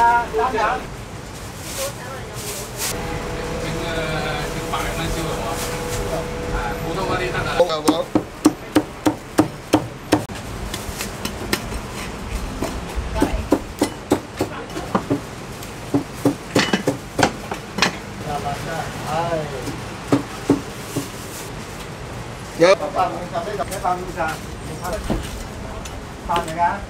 加3兩。 整100零蚊燒肉喎，普通嗰啲得㗎啦。好嘅，好。有150呢度150，飯嚟㗎。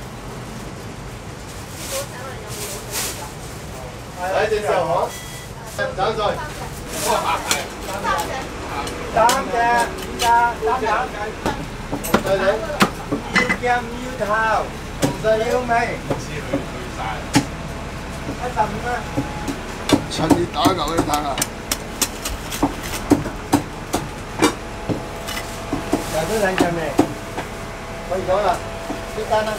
嚟隻壽河，斬碎。3隻，5加3兩。細佬，要鏡唔要頭，唔使要味。15啦。趁熱打牛你睇下。又都兩隻味，可以咗啦，呢單啦。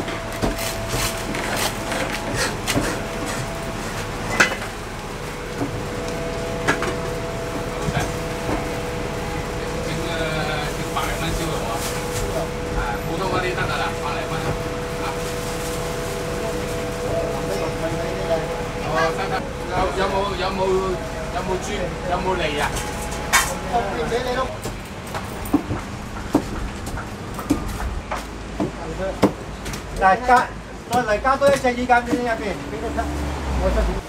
整100零蚊燒肉喎，普通嗰啲得㗎啦，100零蚊啊。有冇豬？有冇脷啊？我變俾你咯。嚟加，再嚟加多一隻意粉喺入邊，俾佢出，我出錢。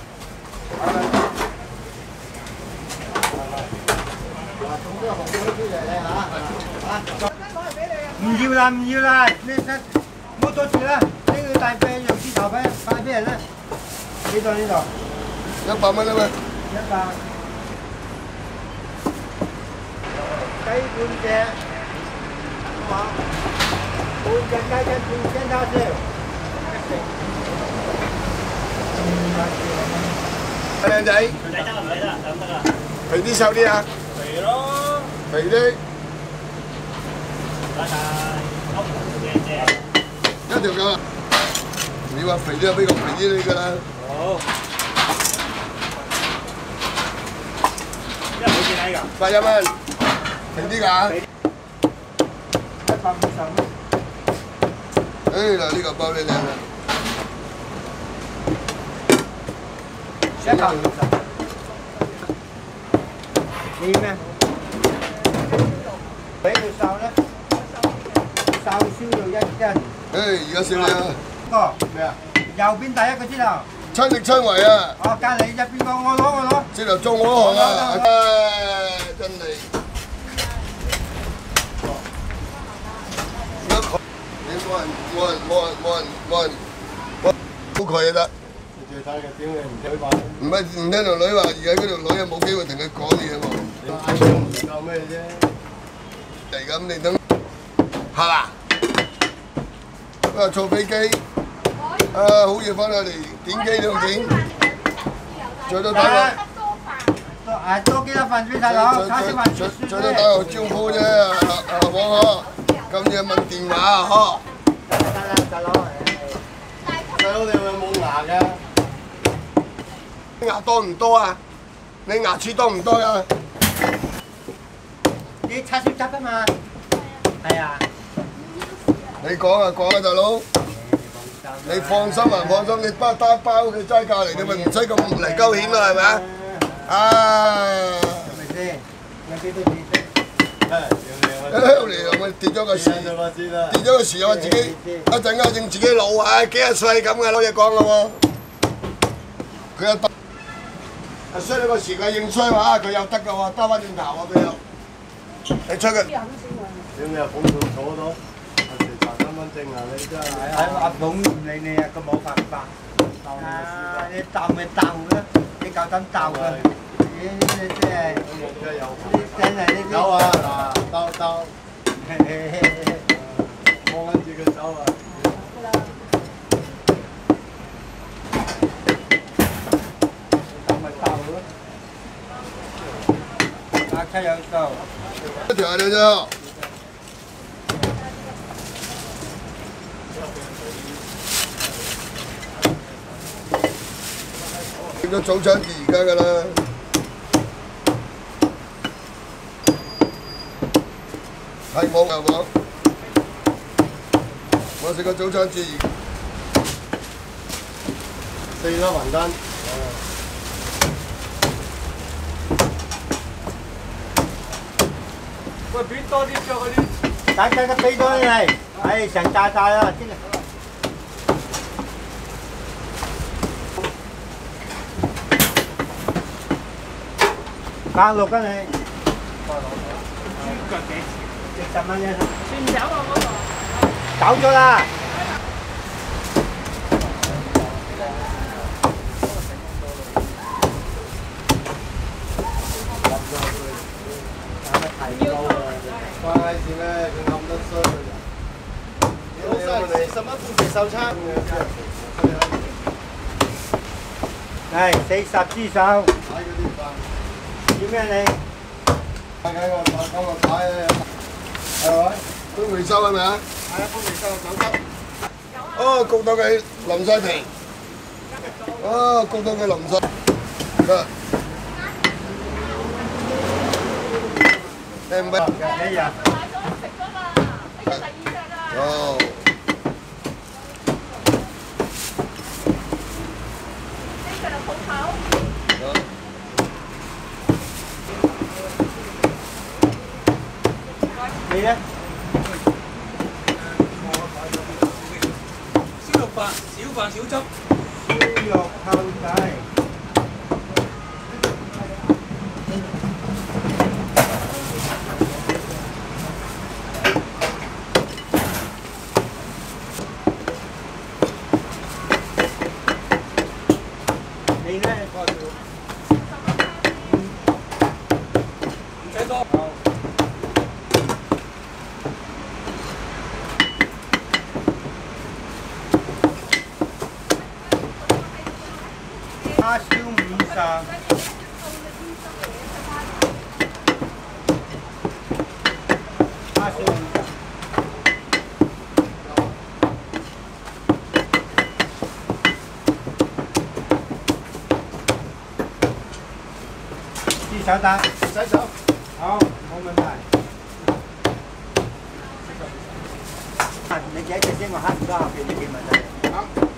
送啲紅燒豬嚟你嚇，唔要啦唔要啦，你唔好阻住啦，呢個大髀用豬頭俾快俾人啦，呢度100蚊啦喂，100。雞半隻，好。半隻雞跟半隻叉燒，靚仔，仔得唔得啊？得啊！肥啲瘦啲啊？肥咯，肥啲。拜拜，一條夠啦。你話肥啲就俾個肥啲你㗎啦。好。一冇見你㗎？81蚊，平啲㗎？150。哎嗱，呢個包你靚啦，150。你咩？俾佢瘦咧，瘦燒到1斤。哎，而家少你啊！哥，咩啊？右邊第一個知道。親力親為啊！哦，隔離入邊個我攞。知道做我嗰行啊！唉，真係。冇人，估佢就得。你最睇嘅屌你唔聽話。唔係唔聽條女話，而家嗰條女又冇機會同佢講嘢喎。你嗌聲唔夠咩啫？嚟咁你等係嘛？坐飛機，好嘢翻嚟點機都點，最多打個多幾多份俾細佬，叉燒飯最多打個招呼啫，黃嗬，咁嘢問電話嗬。得啦，細佬。細佬，你有冇牙㗎？牙多唔多啊？你牙齒多唔多啊？你叉燒汁啊嘛？係啊。你講啊，大佬。你放心啊，放心，你包佢齋價嚟，你咪唔使咁嚟鳩險啦，係咪啊？啊！係咪先？有幾多錢先？嚟我跌咗個時，我自己一陣間認自己老啊，幾廿歲咁嘅攞嘢講咯喎。佢又得，衰你個時佢認衰話，佢又得嘅喎，兜翻轉頭啊佢又。你出去。點你又捧到坐到？身份證啊！你真係喺阿董唔理你啊，佢冇辦法。啊！你鬥咪鬥啦，你夠膽鬥啊！你真係真係呢啲。有啊嗱，鬥。摸緊住佢手啊！鬥咪鬥咯。打車有夠。一條係你啫。整咗早餐店而家㗎啦，係冇㗎喎。我食個早餐店。 4粒雲吞。 喂，俾多啲着嗰啲。 等俾多啲嚟，唉，成扎扎啦，真係。8、6斤你。豬腳幾錢？10蚊啫。算走啊嗰個。走咗啦。 關事咩？佢冧得衰嘅。老細40蚊半皮壽餐。 係40支手。 睇嗰啲飯。 要咩你？ 睇個牌咧，係咪？都回收係咪啊？係啊，都回收9級。哦，焗到佢淋晒皮。哦，焗到佢淋晒。得。靚咩？ 幾日？ 買咗食㗎嘛，呢個第2隻啦。 哦。 呢隻就鋪頭。 你咧？ 燒肉飯，小飯小汁。 豬肉扣仔。你咧？ 唔使多。 叉燒50。叉燒50。支手得。 唔使走。 好，冇問題。你幾隻先？我慳唔多後邊呢件問題。